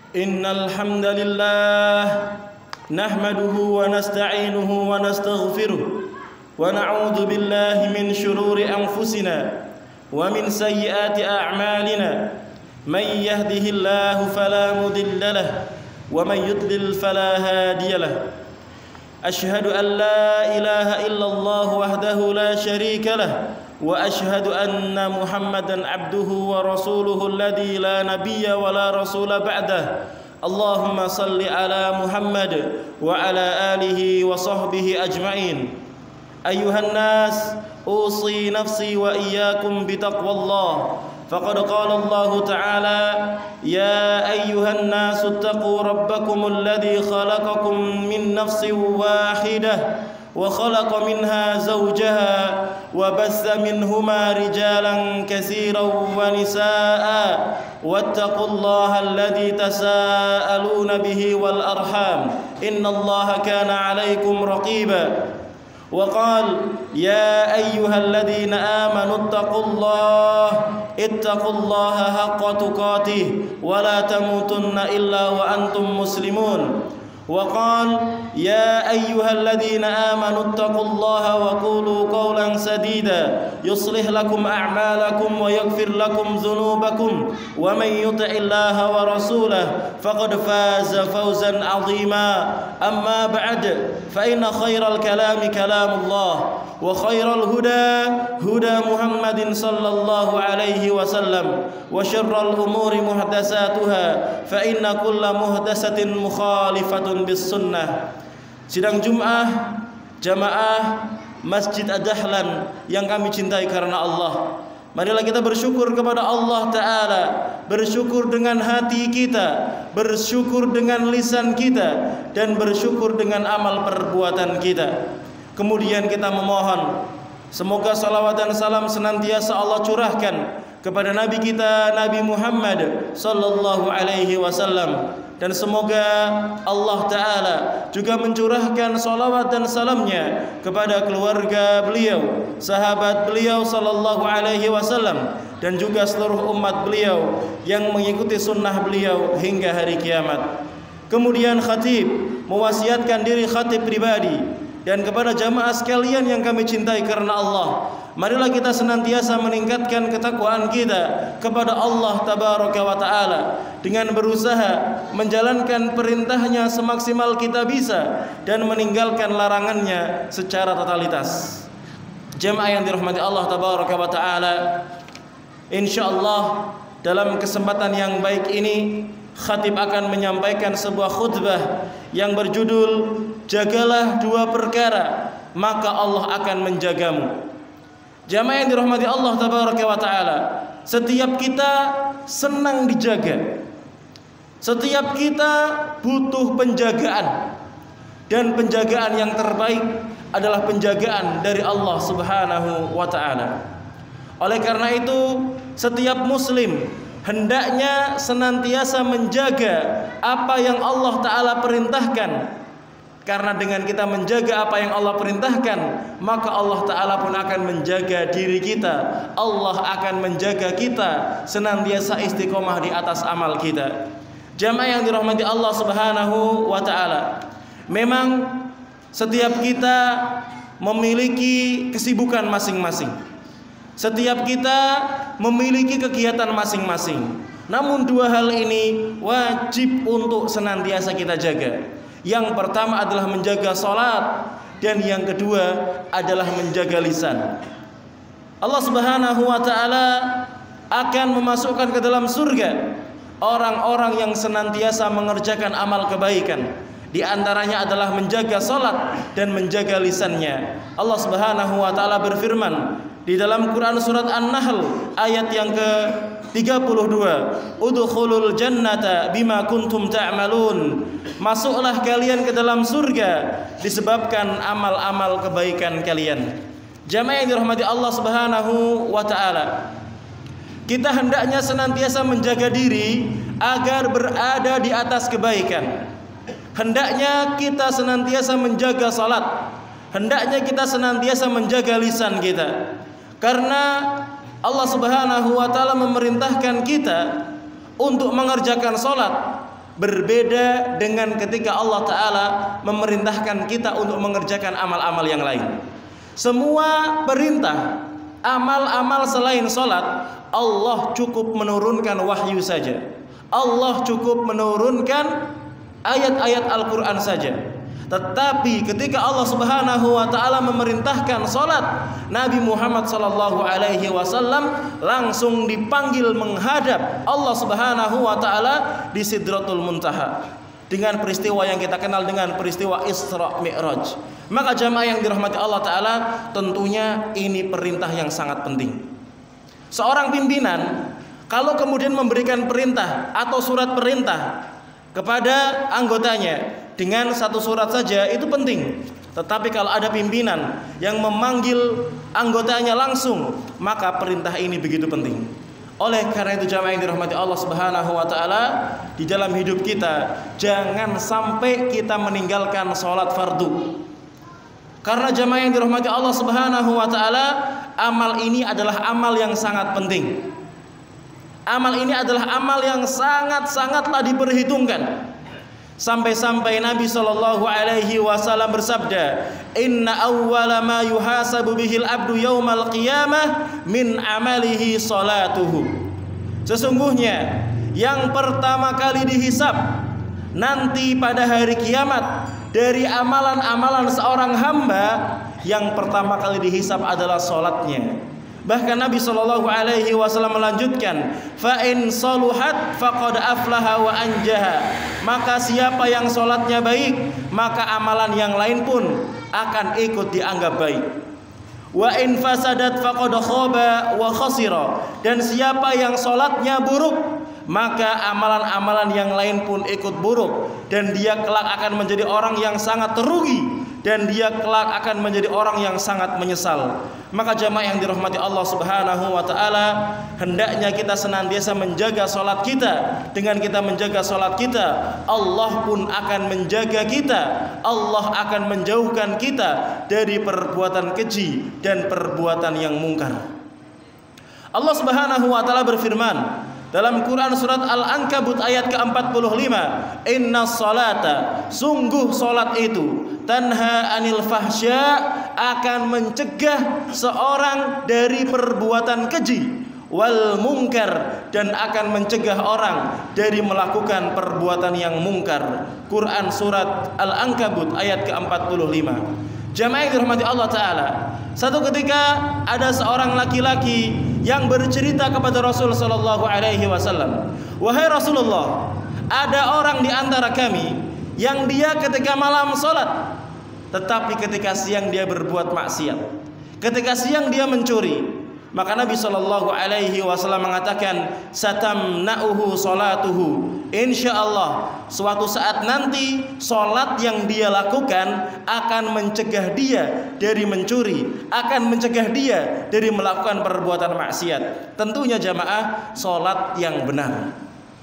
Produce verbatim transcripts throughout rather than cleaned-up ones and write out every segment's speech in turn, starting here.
Innal hamdalillah nahmaduhu wa nasta'inuhu wa nastaghfiruh wa na'udzu billahi min shururi anfusina wa min sayyiati a'malina may yahdihillahu fala mudilla lahu wa may yudlil fala hadiya lahu. Ashhadu an la ilaha illallah wahdahu la syarika lahu wa ashhadu anna Muhammadan abduhu wa rasuluhu alladhi la nabiyya wa la rasula ba'dah. Allahumma salli ala Muhammad wa ala alihi wa sahbihi ajma'in. Ayuhan nas, usi nafsi wa iyyakum bitaqwallah. Faqad qala Allah ta'ala, ya ayyuhan nas ittaqu rabbakum alladhi khalaqakum min nafsin wahidah وخلق منها زوجها وبث منهما رجالا كثيرا ونساء واتقوا الله الذي تساءلون به والأرحام إن الله كان عليكم رقيبا. وقال يا أيها الذين آمنوا اتقوا الله اتقوا الله حق تقاته ولا تموتن إلا وأنتم مسلمون. وقال يا أيها الذين آمنوا اتقوا الله وقولوا قولا سديدا يصلح لكم أعمالكم ويغفر لكم ذنوبكم ومن يطع الله ورسوله فقد فاز فوزا عظيما. أما بعد فإن خير الكلام كلام الله وخير الهدى هدى محمد صلى الله عليه وسلم وشر الأمور محدثاتها فإن كل محدثة مخالفة bis-sunnah. Sidang Jum'ah jamaah Masjid Ad-Dahlan yang kami cintai karena Allah, marilah kita bersyukur kepada Allah Ta'ala, bersyukur dengan hati kita, bersyukur dengan lisan kita, dan bersyukur dengan amal perbuatan kita. Kemudian kita memohon semoga salawat dan salam senantiasa Allah curahkan kepada Nabi kita Nabi Muhammad sallallahu alaihi wasallam, dan semoga Allah Ta'ala juga mencurahkan salawat dan salamnya kepada keluarga beliau, sahabat beliau sallallahu alaihi wasallam, dan juga seluruh umat beliau yang mengikuti sunnah beliau hingga hari kiamat. Kemudian khatib mewasiatkan diri khatib pribadi dan kepada jamaah sekalian yang kami cintai karena Allah, marilah kita senantiasa meningkatkan ketakwaan kita kepada Allah Tabaraka wa Ta'ala dengan berusaha menjalankan perintahnya semaksimal kita bisa dan meninggalkan larangannya secara totalitas. Jamaah yang dirahmati Allah Tabaraka wa Ta'ala, insyaallah dalam kesempatan yang baik ini khatib akan menyampaikan sebuah khutbah yang berjudul jagalah dua perkara maka Allah akan menjagamu. Jamaah yang dirahmati Allah Tabaraka wa Ta'ala, setiap kita senang dijaga, setiap kita butuh penjagaan, dan penjagaan yang terbaik adalah penjagaan dari Allah Subhanahu wa Ta'ala. Oleh karena itu setiap muslim hendaknya senantiasa menjaga apa yang Allah Ta'ala perintahkan, karena dengan kita menjaga apa yang Allah perintahkan maka Allah Ta'ala pun akan menjaga diri kita. Allah akan menjaga kita senantiasa istiqomah di atas amal kita. Jamaah yang dirahmati Allah Subhanahu wa Ta'ala, memang setiap kita memiliki kesibukan masing-masing, setiap kita memiliki kegiatan masing-masing. Namun dua hal ini wajib untuk senantiasa kita jaga. Yang pertama adalah menjaga salat, dan yang kedua adalah menjaga lisan. Allah Subhanahu wa Ta'ala akan memasukkan ke dalam surga orang-orang yang senantiasa mengerjakan amal kebaikan. Di antaranya adalah menjaga salat dan menjaga lisannya. Allah Subhanahu wa Ta'ala berfirman di dalam Quran surat An-Nahl ayat yang ke tiga puluh dua, udkhulul jannata bima kuntum ta'malun, masuklah kalian ke dalam surga disebabkan amal-amal kebaikan kalian. Jamaah yang dirahmati Allah Subhanahu wa Ta'ala, kita hendaknya senantiasa menjaga diri agar berada di atas kebaikan. Hendaknya kita senantiasa menjaga salat, hendaknya kita senantiasa menjaga lisan kita, karena Allah Subhanahu wa Ta'ala memerintahkan kita untuk mengerjakan salat berbeda dengan ketika Allah Ta'ala memerintahkan kita untuk mengerjakan amal-amal yang lain. Semua perintah, amal-amal selain sholat, Allah cukup menurunkan wahyu saja. Allah cukup menurunkan ayat-ayat Al-Quran saja. Tetapi ketika Allah Subhanahu wa Ta'ala memerintahkan salat, Nabi Muhammad sallallahu alaihi wasallam langsung dipanggil menghadap Allah Subhanahu wa Ta'ala di Sidratul Muntaha dengan peristiwa yang kita kenal dengan peristiwa Isra Mi'raj. Maka jamaah yang dirahmati Allah Ta'ala, tentunya ini perintah yang sangat penting. Seorang pimpinan kalau kemudian memberikan perintah atau surat perintah kepada anggotanya dengan satu surat saja itu penting. Tetapi kalau ada pimpinan yang memanggil anggotanya langsung, maka perintah ini begitu penting. Oleh karena itu jamaah yang dirahmati Allah Subhanahu wa Ta'ala, di dalam hidup kita jangan sampai kita meninggalkan sholat fardu. Karena jamaah yang dirahmati Allah Subhanahu wa Ta'ala, amal ini adalah amal yang sangat penting. Amal ini adalah amal yang sangat-sangatlah diperhitungkan. Sampai-sampai Nabi Shallallahu Alaihi Wasallam bersabda, Inna awwala ma yuhasabu bihil abdu yaumal qiyamah min amalihi salatuhu. Sesungguhnya yang pertama kali dihisab nanti pada hari kiamat dari amalan-amalan seorang hamba, yang pertama kali dihisab adalah salatnya. Bahkan Nabi Shallallahu Alaihi Wasallam melanjutkan, fa in saluhat faqad aflaha wa anjaha. Maka siapa yang sholatnya baik, maka amalan yang lain pun akan ikut dianggap baik. Wa in fasadat faqad khaba wa khasira. Dan siapa yang sholatnya buruk, maka amalan-amalan yang lain pun ikut buruk, dan dia kelak akan menjadi orang yang sangat terugi, dan dia kelak akan menjadi orang yang sangat menyesal. Maka jamaah yang dirahmati Allah Subhanahu wa Ta'ala, hendaknya kita senantiasa menjaga sholat kita. Dengan kita menjaga sholat kita, Allah pun akan menjaga kita. Allah akan menjauhkan kita dari perbuatan keji dan perbuatan yang mungkar. Allah Subhanahu wa Ta'ala berfirman dalam Quran surat Al-Ankabut ayat ke empat puluh lima, Inna salata, sungguh salat itu, tanha anil fahsya, akan mencegah seorang dari perbuatan keji, wal mungkar, dan akan mencegah orang dari melakukan perbuatan yang mungkar. Quran surat Al-Ankabut ayat ke empat puluh lima. Jamaah yang dirahmati Allah Ta'ala, satu ketika ada seorang laki-laki yang bercerita kepada Rasul Sallallahu Alaihi Wasallam, wahai Rasulullah, ada orang di antara kami yang dia ketika malam sholat, tetapi ketika siang dia berbuat maksiat. Ketika siang dia mencuri. Maka Nabi Sallallahu Alaihi Wasallam mengatakan, satamna'uhu sholatuhu. Insya Allah suatu saat nanti sholat yang dia lakukan akan mencegah dia dari mencuri, akan mencegah dia dari melakukan perbuatan maksiat. Tentunya jamaah, sholat yang benar.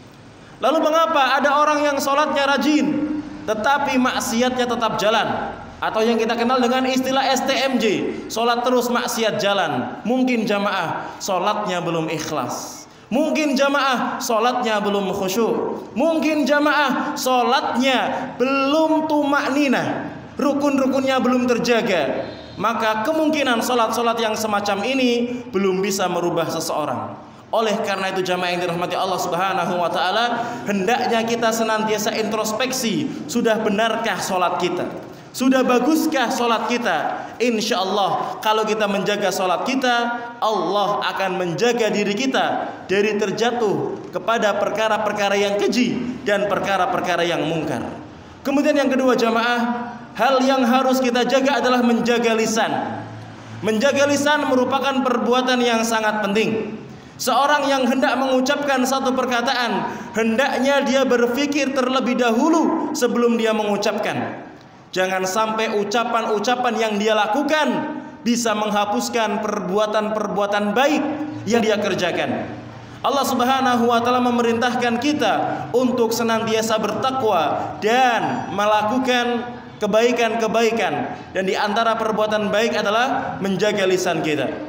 Lalu mengapa ada orang yang sholatnya rajin tetapi maksiatnya tetap jalan, atau yang kita kenal dengan istilah S T M J, sholat terus maksiat jalan? Mungkin jamaah sholatnya belum ikhlas, mungkin jamaah sholatnya belum khusyuk, mungkin jamaah sholatnya belum tumakninah, rukun-rukunnya belum terjaga. Maka kemungkinan sholat-sholat yang semacam ini belum bisa merubah seseorang. Oleh karena itu jamaah yang dirahmati Allah Subhanahu wa Ta'ala, hendaknya kita senantiasa introspeksi, sudah benarkah sholat kita? Sudah baguskah sholat kita? Insya Allah kalau kita menjaga sholat kita, Allah akan menjaga diri kita dari terjatuh kepada perkara-perkara yang keji dan perkara-perkara yang mungkar. Kemudian yang kedua jamaah, hal yang harus kita jaga adalah menjaga lisan. Menjaga lisan merupakan perbuatan yang sangat penting. Seorang yang hendak mengucapkan satu perkataan, hendaknya dia berpikir terlebih dahulu sebelum dia mengucapkan. Jangan sampai ucapan-ucapan yang dia lakukan bisa menghapuskan perbuatan-perbuatan baik yang dia kerjakan. Allah Subhanahu wa Ta'ala memerintahkan kita untuk senantiasa bertakwa dan melakukan kebaikan-kebaikan, dan di antara perbuatan baik adalah menjaga lisan kita.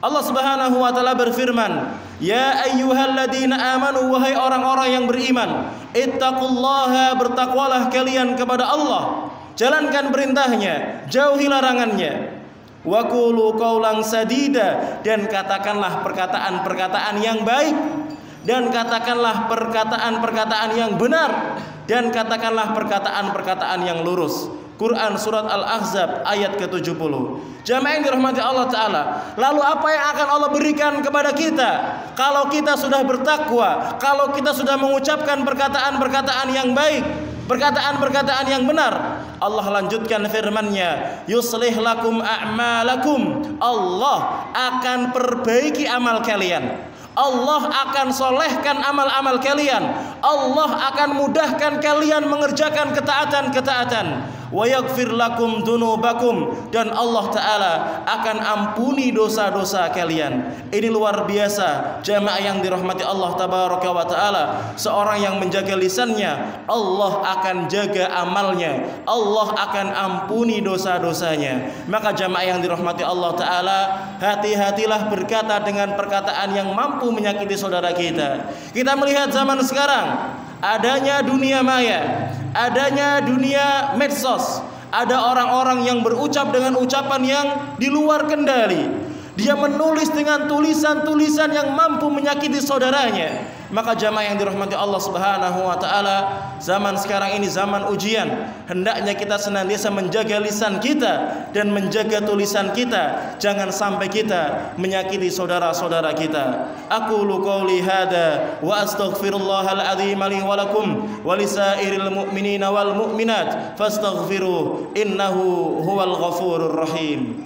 Allah Subhanahu wa taala berfirman, "Ya ayyuhalladzina amanu, wahai orang-orang yang beriman, ittaqullaha, bertakwalah kalian kepada Allah, jalankan perintahnya, jauhi larangannya. Wa qulu qaulan sadida, dan katakanlah perkataan-perkataan yang baik, dan katakanlah perkataan-perkataan yang benar, dan katakanlah perkataan-perkataan yang lurus." Quran surat Al-Ahzab ayat ke tujuh puluh. Jamaah yang dirahmati Allah Ta'ala, lalu apa yang akan Allah berikan kepada kita kalau kita sudah bertakwa, kalau kita sudah mengucapkan perkataan-perkataan yang baik, perkataan-perkataan yang benar? Allah lanjutkan firman-Nya, yuslih lakum a'malakum, Allah akan perbaiki amal kalian, Allah akan solehkan amal-amal kalian, Allah akan mudahkan kalian mengerjakan ketaatan-ketaatan. Wa yaghfir lakum dzunubakum, dan Allah Ta'ala akan ampuni dosa-dosa kalian. Ini luar biasa jamaah yang dirahmati Allah Tabaraka wa Ta'ala. Seorang yang menjaga lisannya, Allah akan jaga amalnya, Allah akan ampuni dosa-dosanya. Maka jamaah yang dirahmati Allah Ta'ala, hati-hatilah berkata dengan perkataan yang mampu menyakiti saudara kita. Kita melihat zaman sekarang, adanya dunia maya, adanya dunia medsos, ada orang-orang yang berucap dengan ucapan yang di luar kendali. Dia menulis dengan tulisan-tulisan yang mampu menyakiti saudaranya. Maka jamaah yang dirahmati Allah Subhanahu wa Ta'ala, zaman sekarang ini zaman ujian. Hendaknya kita senantiasa menjaga lisan kita dan menjaga tulisan kita, jangan sampai kita menyakiti saudara-saudara kita. Aqulu qouli hada wa astaghfirullahal azim li wa lakum wa lisairil mu'minina wal mu'minat fastaghfiruh innahu huwal ghafurur rahim.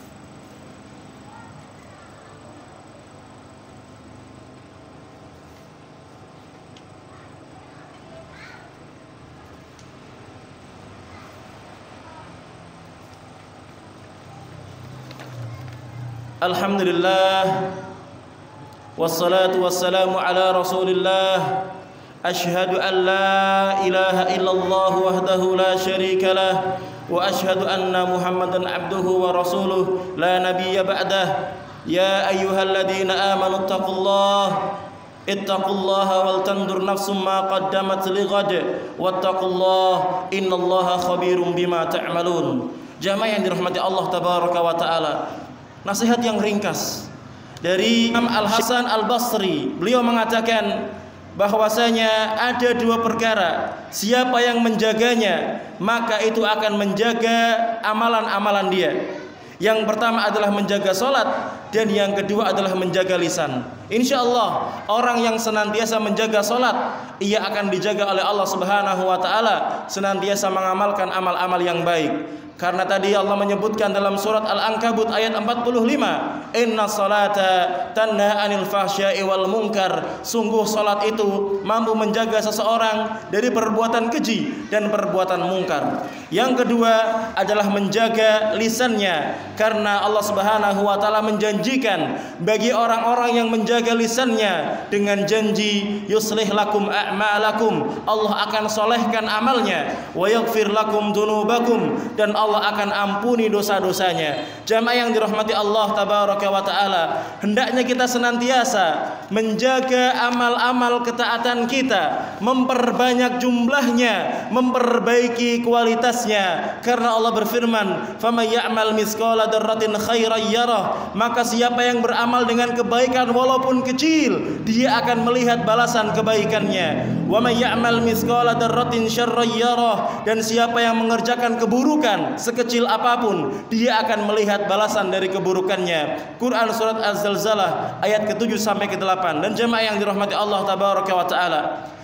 Alhamdulillah, wassalatu wassalamu ala rasulillah. Ashhadu an la ilaha illallah wahdahu la syarika lah, wa ashhadu anna muhammadan abduhu wa rasuluh la nabiyya ba'dah. Ya ayyuhalladzina amanu ittaqullah ittaqullaha wal tandur nafsum ma qaddamat lighad wattaqullah innallaha khabirum bima ta'malun. Jamaah yang dirahmati Allah Tabaraka wa Ta'ala, nasihat yang ringkas dari Imam Al-Hasan Al-Basri. Beliau mengatakan bahwasanya ada dua perkara, siapa yang menjaganya maka itu akan menjaga amalan-amalan dia. Yang pertama adalah menjaga sholat, dan yang kedua adalah menjaga lisan. Insya Allah orang yang senantiasa menjaga sholat, ia akan dijaga oleh Allah Subhanahu wa Ta'ala, senantiasa mengamalkan amal-amal yang baik. Karena tadi Allah menyebutkan dalam surat Al-Ankabut ayat empat puluh lima, inna salata tanha anil fahsya'i wal munkar, sungguh salat itu mampu menjaga seseorang dari perbuatan keji dan perbuatan mungkar. Yang kedua adalah menjaga lisannya, karena Allah Subhanahu wa Ta'ala menjanjikan bagi orang-orang yang menjaga lisannya dengan janji yuslih lakum a'malakum, Allah akan solehkan amalnya, wa yaghfir lakum dzunubakum, dan Allah akan ampuni dosa-dosanya. Jamaah yang dirahmati Allah Tabaraka wa Ta'ala, hendaknya kita senantiasa menjaga amal-amal ketaatan kita, memperbanyak jumlahnya, memperbaiki kualitasnya. Karena Allah berfirman, "Faman ya'mal mithqala dzarratin khairan yarah", maka siapa yang beramal dengan kebaikan walaupun kecil, dia akan melihat balasan kebaikannya. "Wa may ya'mal mithqala dzarratin syarran yarah", dan siapa yang mengerjakan keburukan sekecil apapun, dia akan melihat balasan dari keburukannya. Quran surat Az-Zalzalah ayat ketujuh sampai ke delapan. Dan jemaah yang dirahmati Allah Tabaraka wa Ta'ala,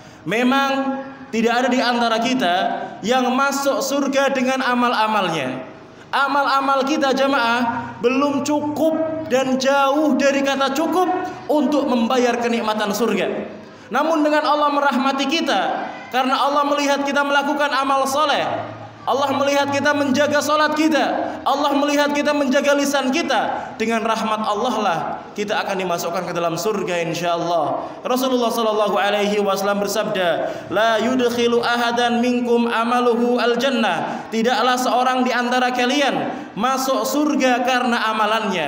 memang tidak ada di antara kita yang masuk surga dengan amal-amalnya. Amal-amal kita jemaah belum cukup dan jauh dari kata cukup untuk membayar kenikmatan surga. Namun dengan Allah merahmati kita, karena Allah melihat kita melakukan amal soleh, Allah melihat kita menjaga salat kita, Allah melihat kita menjaga lisan kita, dengan rahmat Allah lah kita akan dimasukkan ke dalam surga insyaallah. Rasulullah sallallahu alaihi wasallam bersabda, la yudkhilu ahadan minkum amaluhu al-jannah, tidaklah seorang di antara kalian masuk surga karena amalannya,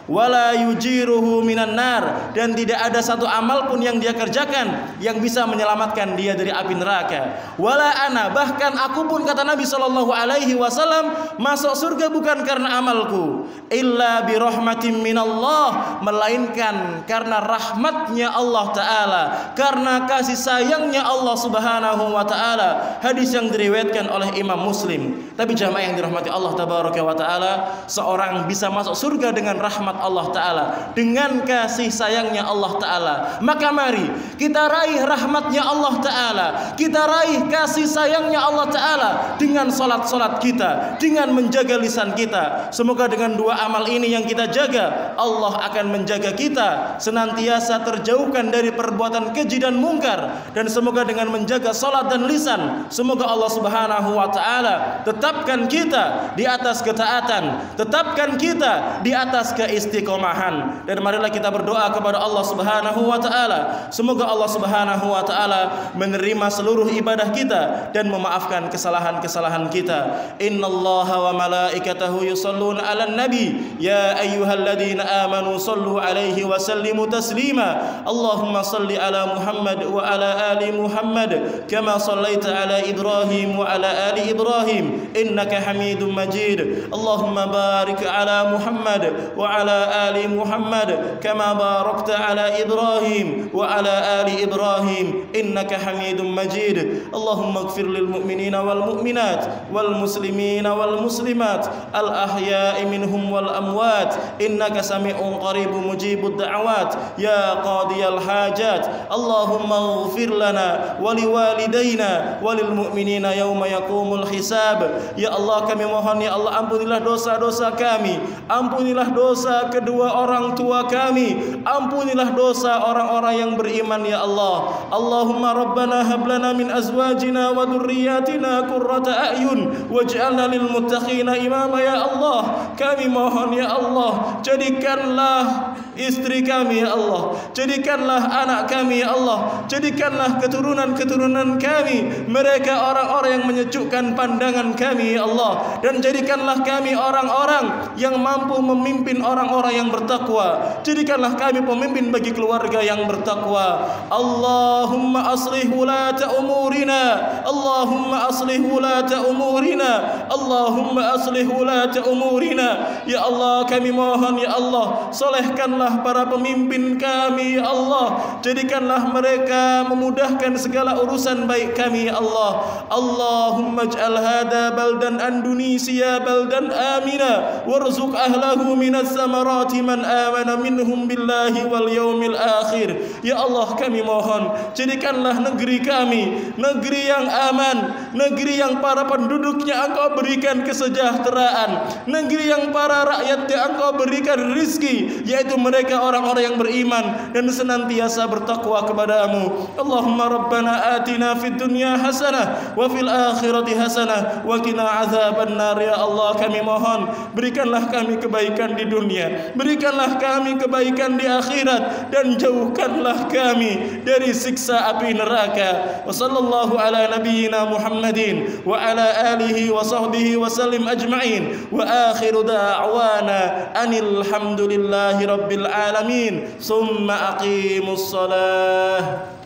wala yujiruhu minan nar, dan tidak ada satu amal pun yang dia kerjakan yang bisa menyelamatkan dia dari api neraka. Wala ana, bahkan aku pun, kata Nabi sallallahu alaihi wasallam, masuk surga bukan karena amalku, illa bi rahmatin minallah, melainkan karena rahmatnya Allah taala, karena kasih sayangnya Allah subhanahu wa taala. Hadis yang diriwayatkan oleh Imam Muslim. Tapi jamaah yang dirahmati Allah tabaraka wa taala, seorang bisa masuk surga dengan rahmat Allah taala, dengan kasih sayangnya Allah taala. Maka mari kita raih rahmatnya Allah taala, kita raih kasih sayangnya Allah taala dengan salat-salat kita, dengan menjaga lisan kita. Semoga dengan dua amal ini yang kita jaga, Allah akan menjaga kita senantiasa terjauhkan dari perbuatan keji dan mungkar. Dan semoga dengan menjaga salat dan lisan, semoga Allah subhanahu wa taala tetapkan kita di atas ketaatan, tetapkan kita di atas keistiqomahan. Dan marilah kita berdoa kepada Allah subhanahu wa ta'ala, semoga Allah subhanahu wa ta'ala menerima seluruh ibadah kita dan memaafkan kesalahan-kesalahan kita. Innallaha wa malaikatahu yusalluna ala nabi, ya ayyuhalladzina amanu sallu alaihi wa sallimu taslima. Allahumma salli ala Muhammad wa ala ali Muhammad kama sallaita ala Ibrahim wa ala ali Ibrahim innaka hamidum majid. Allahumma barik ala Muhammad wa ala ali Muhammad kama barakta ala Ibrahim wa ala ali Ibrahim innaka hamidum majid. Allahumma ighfir lil mu'minina wal mu'minat wal muslimina wal muslimat al ahya'i minhum wal amwat innaka sami'un qaribun mujibud da'awat ya qadiyal hajat. Allahumma ighfir lana wa liwalidayna walil mu'minina yawma yaqumul hisab. Ya Allah, kami mohon ya Allah, ampunilah dosa-dosa kami, ampunilah dosa kedua orang tua kami, ampunilah dosa orang-orang yang beriman ya Allah. Allahumma rabbana hab lana min azwajina wa dhurriyyatina qurrata a'yun waj'alna lil muttaqina imama ya Allah. Kami mohon ya Allah, jadikanlah istri kami ya Allah, jadikanlah anak kami ya Allah, jadikanlah keturunan-keturunan kami mereka orang-orang yang menyejukkan pandangan kami ya Allah, dan jadikanlah kami orang-orang yang mampu memimpin orang-orang yang bertakwa. Jadikanlah kami pemimpin bagi keluarga yang bertakwa. Allahumma aslih wulata umurina, Allahumma aslih wulata umurina, Allahumma aslih wulata umurina. Ya Allah, kami mohon ya Allah, solehkanlah para pemimpin kami ya Allah, jadikanlah mereka memudahkan segala urusan baik kami ya Allah. Allahumma ij'al hadha baldan Indonesia baldan amina warzuq ahlahu minas samarati man amana minhum billahi wal yaumil akhir. Ya Allah, kami mohon, jadikanlah negeri kami negeri yang aman, negeri yang para penduduknya Engkau berikan kesejahteraan, negeri yang para rakyatnya Engkau berikan rizki, yaitu mereka orang-orang yang beriman dan senantiasa bertakwa kepadamu. Allahumma rabbana atina fid dunya hasanah wa fil akhirati hasanah wa qina azabannar. Ya Allah, kami mohon, berikanlah kami kebaikan di dunia, berikanlah kami kebaikan di akhirat, dan jauhkanlah kami dari siksa api neraka. Wa sallallahu ala nabiyyina Muhammadin wa ala alihi wa sahbihi wa sallim ajma'in. Wa akhiru da'wana anil hamdulillahi rabbil alamin. Summa aqimus salah.